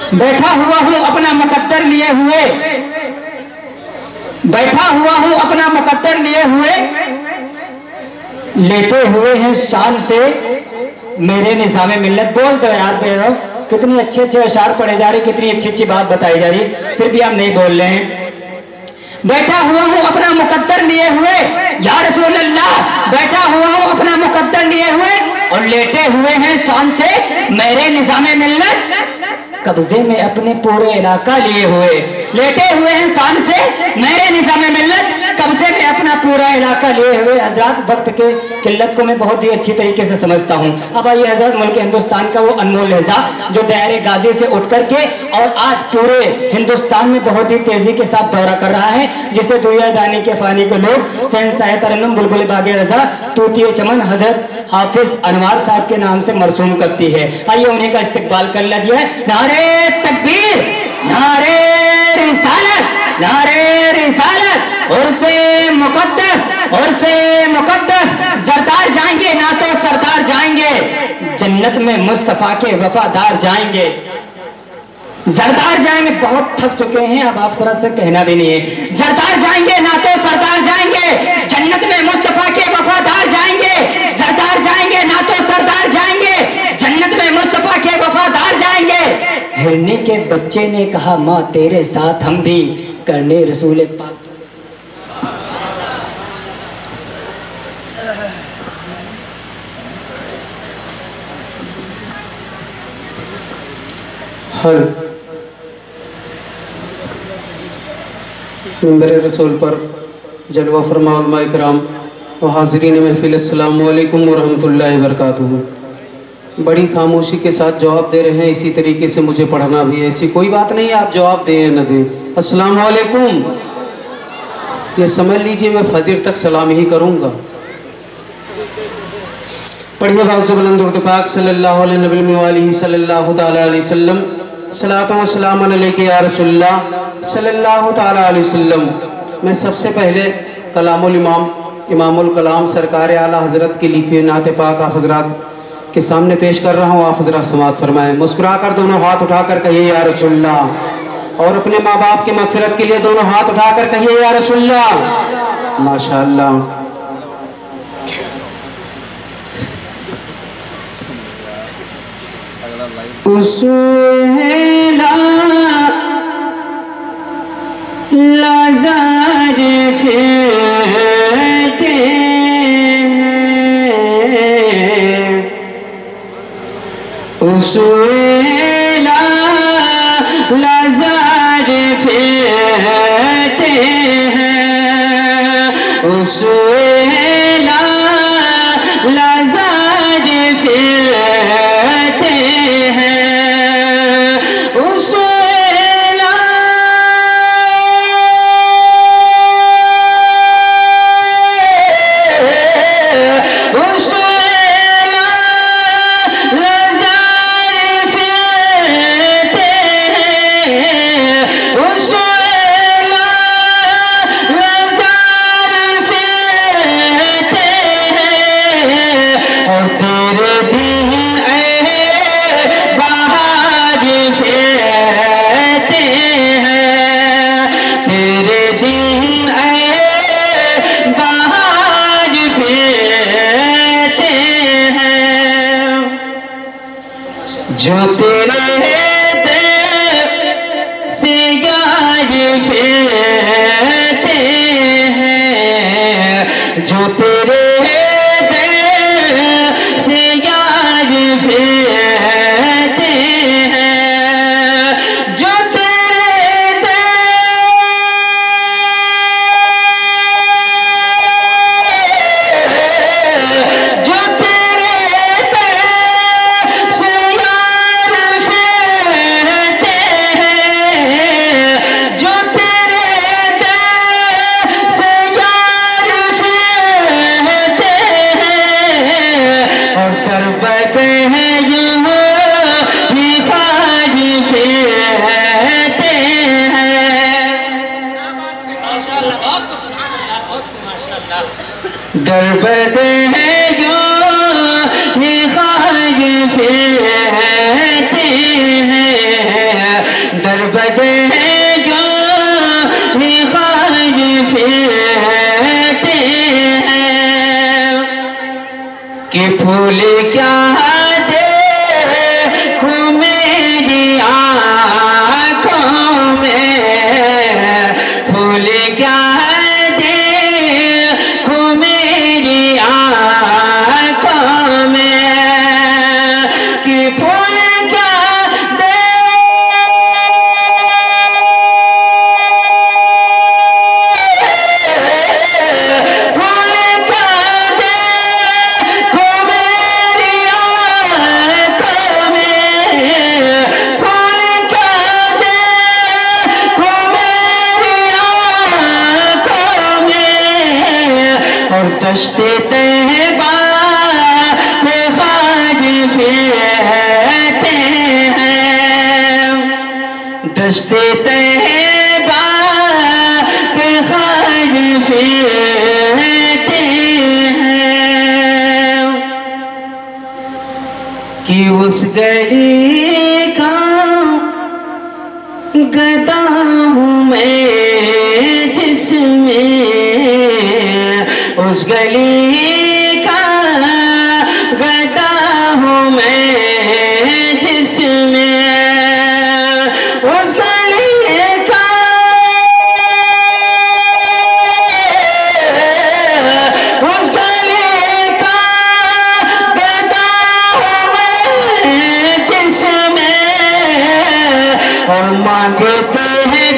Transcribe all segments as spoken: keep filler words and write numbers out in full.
बैठा हुआ हूँ अपना मुकद्दर लिए हुए, बैठा हुआ हूँ अपना मुकद्दर लिए हुए, लेटे हुए हैं शान से मेरे निज़ामे मिल्लत। बोल दो यार बेरो, कितनी अच्छे अच्छे अशार पढ़े जा रहे, कितनी अच्छी अच्छी बात बताई जा रही, फिर भी हम नहीं बोल रहे हैं। बैठा हुआ हूँ अपना मुकद्दर लिए हुए, या रसूल अल्लाह, बैठा हुआ हूँ अपना मुकद्दर लिए हुए और लेटे हुए हैं शान से मेरे निज़ामे मिल्लत, कब्जे में अपने पूरे इलाका लिए हुए। लेटे हुए हैं शान से मेरे निज़ामे मिल्लत, कब्जे में अपना पूरा इलाका लिए हुए। हजरत वक्त के किल्लत को मैं बहुत ही अच्छी तरीके से समझता हूँ। अब आइए हजरत, मुल्क हिंदुस्तान का वो अनमोल लहजा जो दायरे गाजी से उठ करके और आज पूरे हिंदुस्तान में बहुत ही तेजी के साथ दौरा कर रहा है, जिसे दुनिया दानी के फानी के लोग शहंशाह तरन्नुम बुलबुल बागे रजा तूतिए चमन हजरत हाफिज अनवार साहब के नाम से मरसूम करती है। आइए उन्हीं का इस्तकबाल कर लीजिए। नारे तकबीर, नारे रिसालत, नारे रिसालत, और से मुकद्दस, और से मुकद्दस, सरदार जाएंगे ना तो सरदार जाएंगे, जन्नत में मुस्तफा के वफादार जाएंगे, सरदार जाएंगे। बहुत थक चुके हैं, अब आप सरा से कहना भी नहीं है। सरदार जाएंगे ना तो सरदार जाएंगे, जन्नत में मुस्तफा के वफादार जाएंगे, सरदार जाएंगे ना तो सरदार जाएंगे, जन्नत में मुस्तफा के वफादार जाएंगे। हिरनी के बच्चे ने कहा माँ तेरे साथ हम भी करने रसूल पाक। हर मेरे रसूल पर जलवा फरमा उलमा इकराम और हाज़रीन महफिल, अस्सलामु अलैकुम व रहमतुल्लाहि व बरकातुहू। बड़ी खामोशी के साथ जवाब दे रहे हैं, इसी तरीके से मुझे पढ़ना भी है। ऐसी कोई बात नहीं है आप जवाब दें या न दें। अस्सलामु अलैकुम, ये समझ लीजिए मैं फजर तक सलाम ही करूँगा। पढ़िए बाज़ बुलंद उर्दू पाक सल्लल्लाहु अलैहि सल्लल्लाहु तआला अलैहि वसल्लम, सलातो व सलाम अलैका या रसूलल्लाह सल्लल्लाहु तआला अलैहि वसल्लम। मैं सबसे पहले कलामुल इमाम इमामुल कलाम सरकार आला हज़रत की लिखी नात पाक आप हज़रात के सामने पेश कर रहा हूँ। आप हज़रात समाअत फरमाएं। मुस्कुरा कर दोनों हाथ उठाकर कहिए या रसूलल्लाह, और अपने माँ बाप की मग़फ़िरत के लिए दोनों हाथ उठाकर कहिए या रसूलल्लाह। माशाअल्लाह। उसवेला लाज़ार फिरते हैं, उसवेला लाज़ार फिरते हैं, उसवेला लाज़ार फिरते हैं, जो तेरे दर से याद फिरते हैं, जो तेरे दर से याद फिरते हैं, जो तेरे दर जो तेरे दर से दरबदे हैं जो ये ख्वाज फिरते हैं, दश्ते तैबा पे खाज फिरते हैं, दश्ते तैबा पे खाज फिरते हैं कि उस गली का गदा हूँ मैं जिसमें, उस गली का गदा हूँ मैं जिसमें, उस गली का उस गली का गदा हूँ मैं जिसमें, और मांगते हैं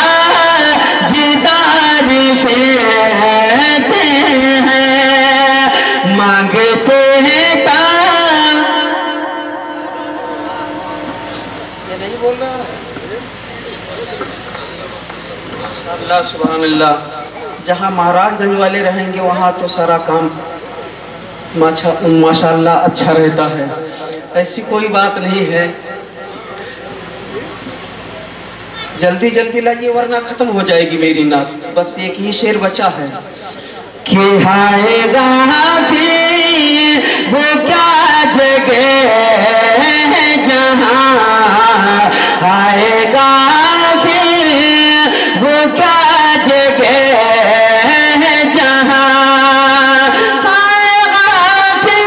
ताजदार फिरते हैं, मांगते हैं ताज। ये नहीं बोल रहा है। अल्लाह सुभान अल्लाह। जहाँ महाराजगंज वाले रहेंगे वहाँ तो सारा काम माशा माशाअल्लाह अच्छा रहता है, ऐसी कोई बात नहीं है। जल्दी जल्दी लाइए वरना खत्म हो जाएगी मेरी नात। बस एक ही शेर बचा है कि आएगा फिर वो क्या जगह है जहाँ, आएगा फिर वो क्या जगह है जहाँ, आएगा फिर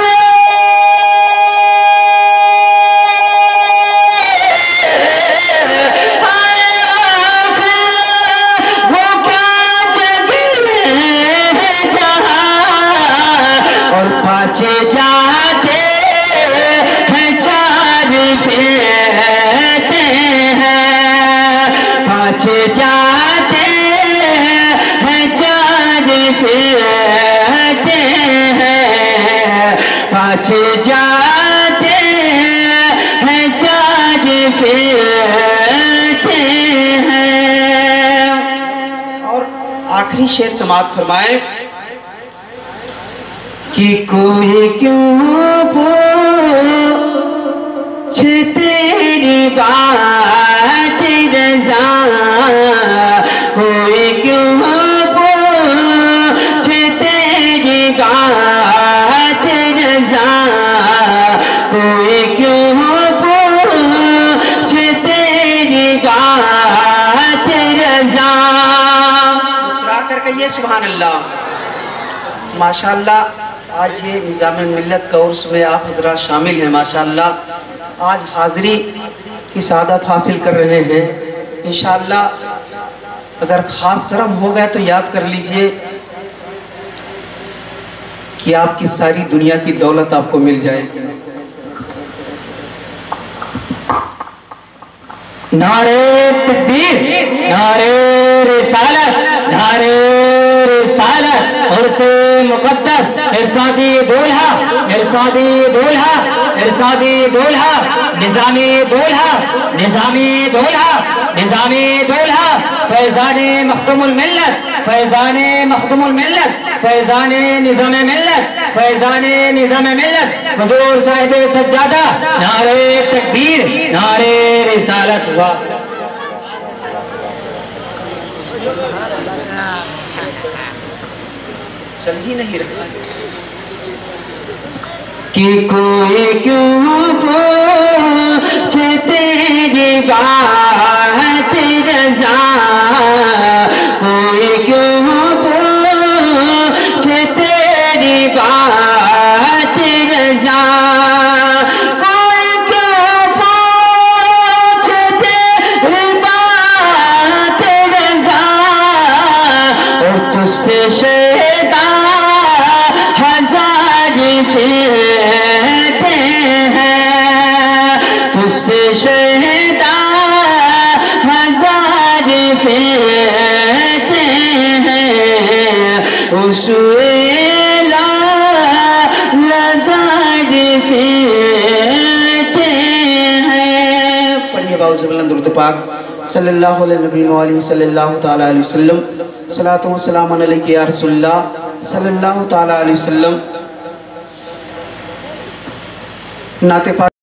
पाचे जाते हैं चार फिरते हैं, पाचे जाते हैं चार फिरते हैं, पाचे जाते हैं चार फिरते हैं। और आखिरी शेर समाप्त फरमाए कि कोई क्यों पूछे तेरी बात रज़ा, कोई क्यों पूछे तेरी बात रज़ा, कोई क्यों पूछे तेरी बात रज़ा। मुस्कुरा कर कहिए सुभान अल्लाह। माशाअल्लाह आज ये निज़ाम मिल्लत का उर्स में आप हजरात शामिल हैं। माशाअल्लाह आज हाज़री की सादत हासिल कर रहे हैं। इंशाअल्लाह अगर ख़ास करम हो गए तो याद कर लीजिए कि आपकी सारी दुनिया की दौलत आपको मिल जाएगी। नारे तकबीर, नारे रिसालत, नारे रिसालत, और से मुकद्दस इरशादी दूल्हा, इरशादी दूल्हा, इरशादी दूल्हा, निज़ामी दूल्हा, निज़ामी दूल्हा, निज़ामी दूल्हा, फैज़ाने मखदूमुल मिल्लत, फैज़ाने मखदूमुल मिल्लत, फैज़ाने निज़ामे मिल्लत, फैज़ाने निज़ामे मिल्लत, हुज़ूर साहिब सज्जादा। नारे तकबीर, नारे रिसालत। वाह चल ही नहीं रहा कि कोई क्यों पूछे तेरी बात रज़ा, कोई क्यों पूछे तेरी बात रज़ा, कोई क्यों पूछे तेरी बात रज़ा, और तुझसे शैदा हजार फिरते हैं, तुझसे शैदा हजार फिरते हैं, उस वेला नज़र फिरते हैं। पढ़िए बाबू से बुलंद दुरूद पाक सल्लल्लाहु अलैहि नबी व सल्लल्लाहु तआला अलैहि वसल्लम। सलातो व सलाम अलैका या रसूलल्लाह सल्लल्लाहु ताला अलैहि वसल्लम नाते पाक